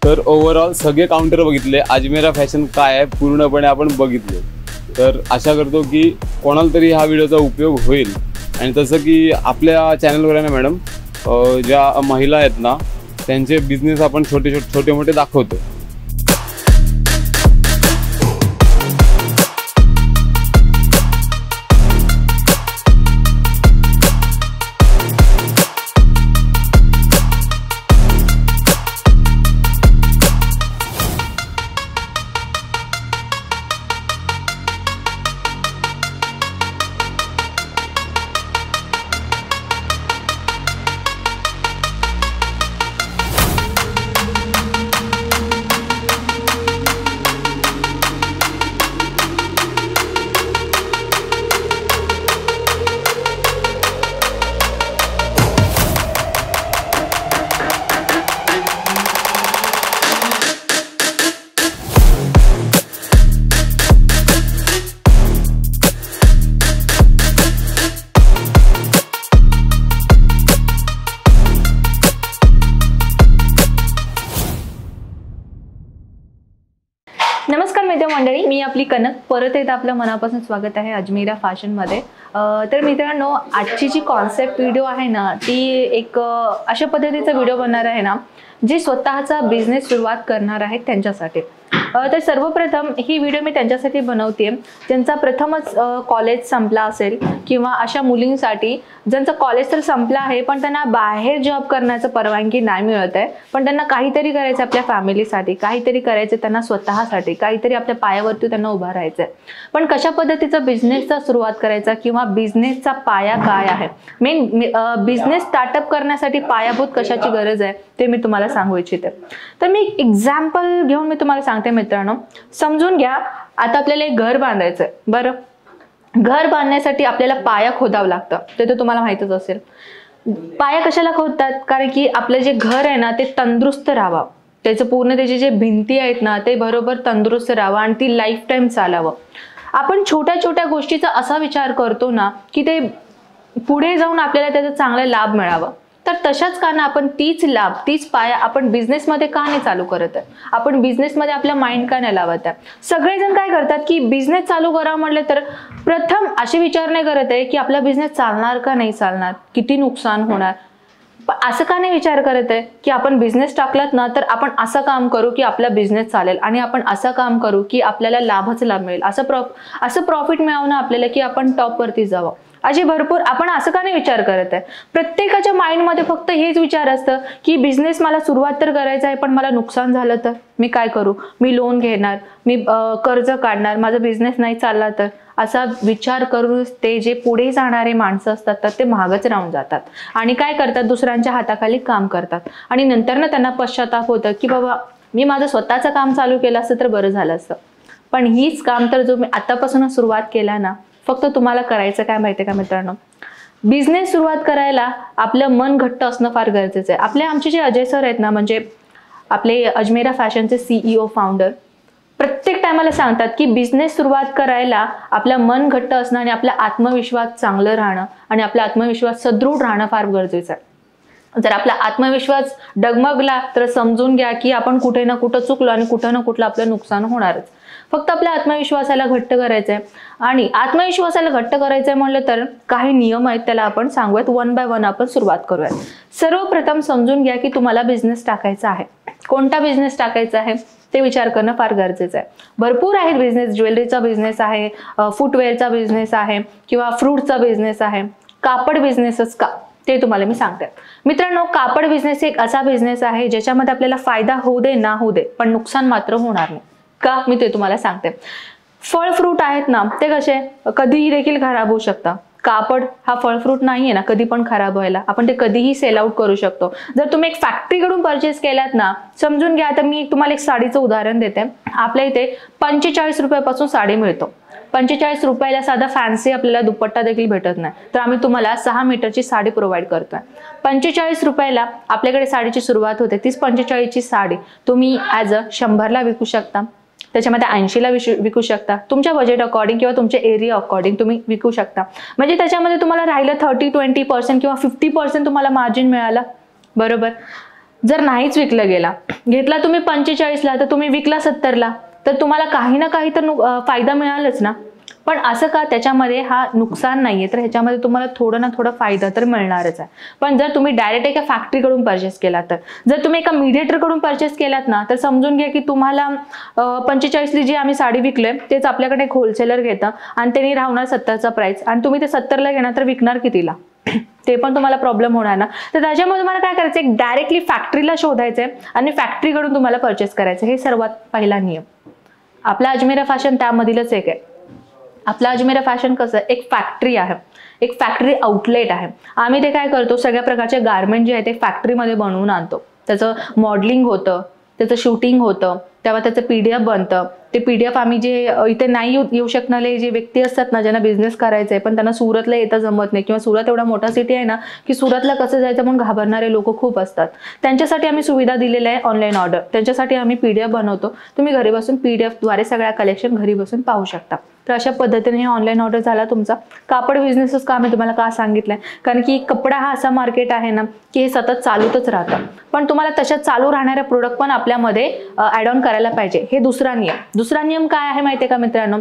तर ओव्हरऑल सगळे काउंटर बघितले, अजमेरा फॅशन काय आहे पूर्णपणे आपण बघितले। तर आशा करतो की कोणाला तरी हा व्हिडिओचा उपयोग होईल। आणि तसं की आपल्या चॅनलवर आहे ना मॅडम, ज्या महिला आहेत ना त्यांचे बिझनेस आपण छोटे मोठे दाखवतो। नमस्कार मित्र मंडळी, मी आपली कनक परत एकदा आपलं मनापासून स्वागत आहे अजमेरा फॅशन मध्ये। तर मित्रांनो, आजची जी कॉन्सेप्ट व्हिडिओ आहे ना ती एक अशा पद्धतीचा व्हिडिओ बनणार आहे ना जे स्वतःचा बिझनेस सुरुवात करणार आहेत त्यांच्यासाठी। तर सर्वप्रथम ही व्हिडिओ मी त्यांच्यासाठी बनवते ज्यांचा प्रथमच कॉलेज संपला असेल किंवा अशा मुलींसाठी ज्यांचं कॉलेज तर संपलं आहे पण त्यांना बाहेर जॉब करण्याचं परवानगी नाही मिळत आहे, पण त्यांना काहीतरी करायचं आपल्या फॅमिलीसाठी, काहीतरी करायचं त्यांना स्वतःसाठी, काहीतरी आपल्या पायावरती त्यांना उभा राहायचं आहे। पण कशा पद्धतीचा बिझनेसचा सुरुवात करायचा किंवा बिझनेसचा पाया काय आहे, मेन बिझनेस स्टार्टअप करण्यासाठी पायाभूत कशाची गरज आहे ते मी तुम्हाला सांगू इच्छिते। तर मी एक्झाम्पल घेऊन मी तुम्हाला सांगते मित्रांनो, समजून घ्या। आता आपल्याला एक घर बांधायचं आहे, बरं घर बांधण्यासाठी आपल्याला पाया खोदावं लागतं, ते तर तुम्हाला माहितच असेल। पाया कशाला खोदतात? कारण की आपलं जे घर आहे ना ते तंदुरुस्त राहावं, त्याचं पूर्ण त्याचे जे भिंती आहेत ना ते बरोबर तंदुरुस्त राहावं आणि ती लाईफ टाइम चालावं। आपण छोट्या छोट्या गोष्टीचा असा विचार करतो ना की ते पुढे जाऊन आपल्याला त्याचा चांगला लाभ मिळावा, तर तशाच कारण आपण तीच पाया आपण बिझनेस मध्ये का नाही चालू करत आहे, आपण बिझनेस मध्ये आपला माइंड का नाही लावत आहे। सगळेजण काय करतात की बिझनेस चालू करावं म्हटलं तर प्रथम असे विचार नाही करत आहे की आपला बिझनेस चालणार का नाही चालणार, किती नुकसान होणार, असं का नाही विचार करत आहे की आपण बिझनेस टाकलात ना तर आपण असं काम करू की आपला बिझनेस चालेल आणि आपण असं काम करू की आपल्याला लाभच लाभ मिळेल, असं प्रॉफिट मिळवणं आपल्याला की आपण टॉप वरती जावं, असे भरपूर आपण असं का नाही विचार करत आहे। प्रत्येकाच्या माइंड मध्ये फक्त हेच विचार असतं की बिझनेस मला सुरुवात तर करायचं आहे पण मला नुकसान झालं तर मी काय करू, मी लोन घेणार, मी कर्ज काढणार, माझा बिझनेस नाही चालला तर, असा विचार करून ते जे पुढे जाणारे माणसं असतात तर ते मागच राहून जातात आणि काय करतात, दुसऱ्यांच्या हाताखाली काम करतात आणि नंतर ना त्यांना पश्चाताप होतं की बाबा मी माझं स्वतःचं काम चालू केलं असतं तर बरं झालं असतं। पण हीच काम तर जो मी आतापासूनच सुरुवात केला ना, फक्त तुम्हाला करायचं काय माहितीये का मित्रांनो, बिझनेस सुरुवात करायला आपलं मन घट्ट असणं फार गरजेचं आहे। आमचे जे अजय सर आहेत ना, म्हणजे आपले अजमेरा फॅशनचे CEO फाउंडर, प्रत्येक टायमाला सांगतात की बिझनेस सुरुवात करायला आपलं मन घट्ट असणं आणि आपला आत्मविश्वास चांगलं राहणं आणि आपला आत्मविश्वास सदृढ राहणं फार गरजेचं आहे। जर आपला आत्मविश्वास डगमगला तर समजून घ्या की आपण कुठे ना कुठं चुकलो आणि कुठं ना कुठलं आपलं नुकसान होणारच। फक्त आपल्या आत्मविश्वासाला घट्ट करायचंय आणि आत्मविश्वासाला घट्ट करायचंय म्हणलं तर काही नियम आहेत, त्याला आपण सांगूयात, वन बाय वन आपण सुरुवात करूयात। सर्वप्रथम समजून घ्या की तुम्हाला बिझनेस टाकायचा आहे, कोणता बिझनेस टाकायचा आहे ते विचार करणं फार गरजेचं आहे। भरपूर आहेत बिझनेस, ज्वेलरीचा बिझनेस आहे, फुटवेअरचा बिझनेस आहे किंवा फ्रूटचा बिझनेस आहे, कापड बिझनेसच का ते तुम्हाला मी सांगते। मित्रांनो, कापड बिझनेस एक असा बिझनेस आहे ज्याच्यामध्ये आपल्याला फायदा होऊ दे ना होऊ दे पण नुकसान मात्र होणार नाही का, मी ते तुम्हाला सांगते। फळ फ्रूट आहेत ना ते कसे कधीही देखील खराब होऊ शकतात, कापड हा फळ फ्रूट नाहीये ना कधी पण खराब व्हायला, आपण ते कधीही सेल आउट करू शकतो। जर तुम्ही एक फॅक्टरीकडून परचेस केलात ना, समजून घ्या, आता मी तुम्हाला एक साडीचं उदाहरण देते। आपल्या इथे 45 रुपयापासून साडी मिळतो, 45 रुपयाला साधा फॅन्सी आपल्याला दुपट्टा देखील भेटत नाही, तर आम्ही तुम्हाला 6 मीटरची साडी प्रोव्हाइड करतोय। 45 रुपयाला आपल्याकडे साडीची सुरुवात होते, तीच 45 ची साडी तुम्ही ॲज अ 100ला विकू शकता, त्याच्यामध्ये 80ला विकू शकता, तुमच्या बजेट अकॉर्डिंग किंवा तुमच्या एरिया अकॉर्डिंग तुम्ही विकू शकता। म्हणजे त्याच्यामध्ये तुम्हाला राहिलं 30-20% किंवा 50% तुम्हाला मार्जिन मिळालं, बरोबर। जर नाहीच विकला गेला, घेतला तुम्ही 45ला तर तुम्ही विकला 70ला, तर तुम्हाला काही ना काही तर फायदा मिळालच ना. पण असं का, त्याच्यामध्ये हा नुकसान नाहीये, तर ह्याच्यामध्ये तुम्हाला थोडं ना थोडं फायदा तर मिळणारच आहे. पण जर तुम्ही डायरेक्ट एका फॅक्टरीकडून परचेस केला, तर जर तुम्ही एका मीडिएटरकडून परचेस केलात ना, तर समजून घ्या की तुम्हाला 45ली जी आम्ही साडी विकलोय तेच आपल्याकडे एक होलसेलर घेतं आणि त्यांनी राहणार 70चा प्राइस, आणि तुम्ही ते 70ला घेणार तर विकणार कितीला? ते पण तुम्हाला प्रॉब्लेम होणार ना. तर त्याच्यामुळे तुम्हाला काय करायचं, एक डायरेक्टली फॅक्टरीला शोधायचंय आणि फॅक्टरीकडून तुम्हाला परचेस करायचं. हे सर्वात पहिला नियम. आपला अजमेरा फॅशन त्यामधीलच एक आहे. आपला अजमेरा फॅशन कसं, एक फॅक्टरी आहे, एक फॅक्टरी आउटलेट आहे. आम्ही ते काय करतो, सगळ्या प्रकारचे गारमेंट जे आहे ते फॅक्टरीमध्ये बनवून आणतो. त्याचं मॉडेलिंग होतं, त्याचं शूटिंग होतं, तेव्हा त्याचं PDF बनतं. ते PDF आम्ही जे इथे नाही येऊ शकणारे जे व्यक्ती असतात ना, ज्यांना बिझनेस करायचा आहे पण त्यांना सुरतला येता जमत नाही, किंवा सुरत एवढा मोठा सिटी आहे ना की सुरतला कसं जायचं म्हणून घाबरणारे लोक खूप असतात, त्यांच्यासाठी आम्ही सुविधा दिलेली आहे ऑनलाईन ऑर्डर. त्यांच्यासाठी आम्ही PDF बनवतो. तुम्ही घरी बसून PDF द्वारे सगळ्या कलेक्शन घरी बसून पाहू शकता. तर अशा पद्धतीने ऑनलाईन ऑर्डर झाला तुमचा. कापड बिझनेसच का मी तुम्हाला का सांगितलंय, कारण की कपडा हा असा मार्केट आहे ना की हे सतत चालूतच राहतं, पण तुम्हाला तशा चालू राहणारे प्रोडक्ट पण आपल्यामध्ये ऍड ऑन करायला पाहिजे. हे दुसरा नियम. दुसरा नियम काय आहे माहितीये का मित्रांनो,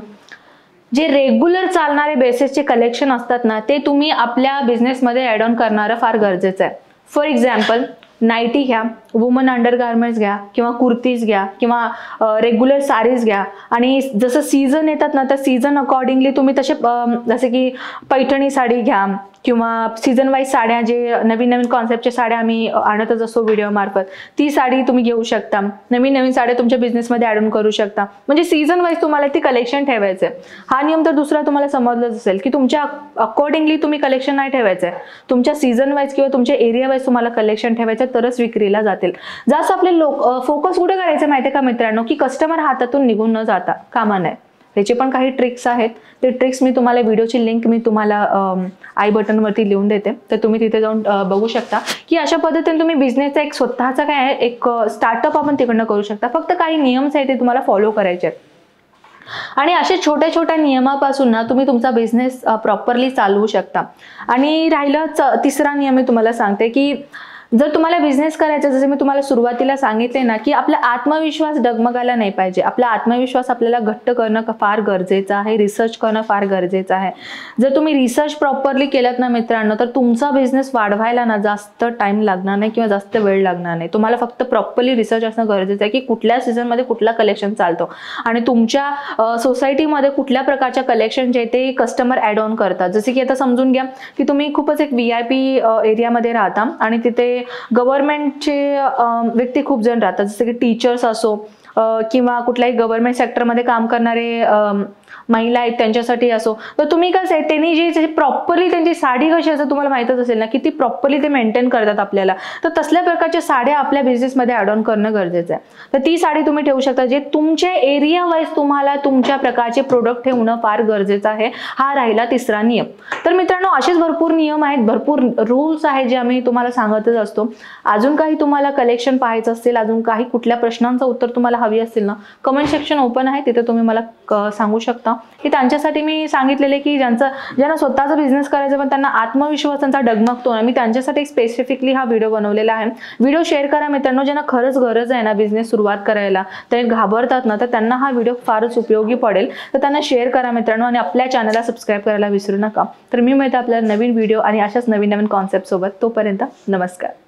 जे रेग्युलर चालणारे बेसिसचे कलेक्शन असतात ना, ते तुम्ही आपल्या बिझनेसमध्ये ऍड ऑन करणं फार गरजेचं आहे. फॉर एक्झाम्पल, नाईटी घ्या, वुमन अंडर गार्मेंट्स घ्या, किंवा कुर्तीज घ्या, किंवा रेग्युलर साडीज घ्या, आणि जसं सीझन येतात ना, त्या सीझन अकॉर्डिंगली तुम्ही तसे जसे की पैठणी साडी घ्या, किंवा सीझन वाईज साड्या, जे नवीन नवीन कॉन्सेप्टच्या साड्या आम्ही आणतच असतो व्हिडिओ मार्फत, ती साडी तुम्ही घेऊ शकता. नवीन नवीन साड्या तुमच्या बिझनेसमध्ये ॲड ऑन करू शकता. म्हणजे सीझन वाईज तुम्हाला ती कलेक्शन ठेवायचं आहे. हा नियम तर दुसरा तुम्हाला समजलंच असेल की तुमच्या अकॉर्डिंगली तुम्ही कलेक्शन नाही ठेवायचं आहे. तुमच्या सीझन वाईज किंवा तुमच्या एरिया वाईज तुम्हाला कलेक्शन ठेवायचं, तरच विक्रीला जातील. जास्त आपले फोकस कुठे करायचं माहितीये का मित्रांनो, की कस्टमर हातातून निघून न जाता कामा नये. त्याचे पण काही ट्रिक्स आहेत. ते ट्रिक्स मी तुम्हाला, व्हिडिओची लिंक मी तुम्हाला आय बटनवरती लिहून देते, तर तुम्ही तिथे जाऊन बघू शकता की अशा पद्धतीने तुम्ही बिझनेसचा एक स्वतःचा काय आहे एक स्टार्टअप आपण तिकडनं करू शकता. फक्त काही नियम्स आहेत ते तुम्हाला फॉलो करायचे आहेत, आणि अशा छोट्या छोट्या नियमापासून ना तुम्ही तुमचा बिझनेस प्रॉपरली चालवू शकता. आणि राहिलं तिसरा नियम मी तुम्हाला सांगते की जर तुम्हाला बिझनेस करायचा, जसं मी तुम्हाला सुरुवातीला सांगितले ना की आपला आत्मविश्वास डगमगायला नाही पाहिजे. आपला आत्मविश्वास आपल्याला घट्ट करणं फार गरजेचं आहे. रिसर्च करणं फार गरजेचं आहे. जर तुम्ही रिसर्च प्रॉपरली केलात ना मित्रांनो, तर तुमचा बिझनेस वाढवायला ना जास्त टाइम लागणार नाही किंवा जास्त वेळ लागणार नाही. तुम्हाला फक्त प्रॉपरली रिसर्च असणं गरजेचं आहे की कुठल्या सीझनमध्ये कुठला कलेक्शन चालतो, आणि तुमच्या सोसायटीमध्ये कुठल्या प्रकारच्या कलेक्शन जे ते कस्टमर ॲड ऑन करतात. जसे की आता समजून घ्या की तुम्ही खूपच एक VIP एरियामध्ये राहता, आणि तिथे गव्हर्नमेंटचे व्यक्ती खूप जण राहतात, जसे की टीचर्स असो किंवा कुठल्याही गव्हर्नमेंट सेक्टरमध्ये काम करणारे महिला आहेत त्यांच्यासाठी असो. तर तुम्ही कसं आहे, त्यांनी जे प्रॉपरली त्यांची साडी कशी असं तुम्हाला माहितच असेल ना की ती प्रॉपरली ते मेंटेन करतात आपल्याला. तर तसल्या प्रकारच्या साड्या आपल्या बिझनेसमध्ये ॲड ऑन करणं गरजेचं आहे. तर ती साडी तुम्ही ठेवू शकता, जे तुमच्या एरिया वाईज तुम्हाला तुमच्या प्रकारचे प्रोडक्ट ठेवणं फार गरजेचं आहे. हा राहिला तिसरा नियम. तर मित्रांनो, असेच भरपूर नियम आहेत, भरपूर रूल्स आहेत जे आम्ही तुम्हाला सांगतच असतो. अजून काही तुम्हाला कलेक्शन पाहायचं असेल, अजून काही कुठल्या प्रश्नांचं उत्तर तुम्हाला हवी असेल ना, कमेंट सेक्शन ओपन आहे, तिथे तुम्ही मला सांगू शकता. की त्यांच्यासाठी मी सांगितलेले की ज्यांना स्वतःचा बिझनेस करायचा पण त्यांना आत्मविश्वास त्यांचा डगमगतो ना, मी त्यांच्यासाठी स्पेसिफिकली हा व्हिडिओ बनवलेला आहे. व्हिडिओ शेअर करा मित्रांनो. ज्यांना खरंच गरज आहे ना बिझनेस सुरुवात करायला, ते घाबरतात ना, तर त्यांना हा व्हिडिओ फारच उपयोगी पडेल. तर त्यांना शेअर करा मित्रांनो, आणि आपल्या चॅनलला सबस्क्राईब करायला विसरू नका. तर मी मिळते आपल्याला नवीन व्हिडिओ आणि अशाच नवीन नवीन कॉन्सेप्ट सोबत. तोपर्यंत नमस्कार.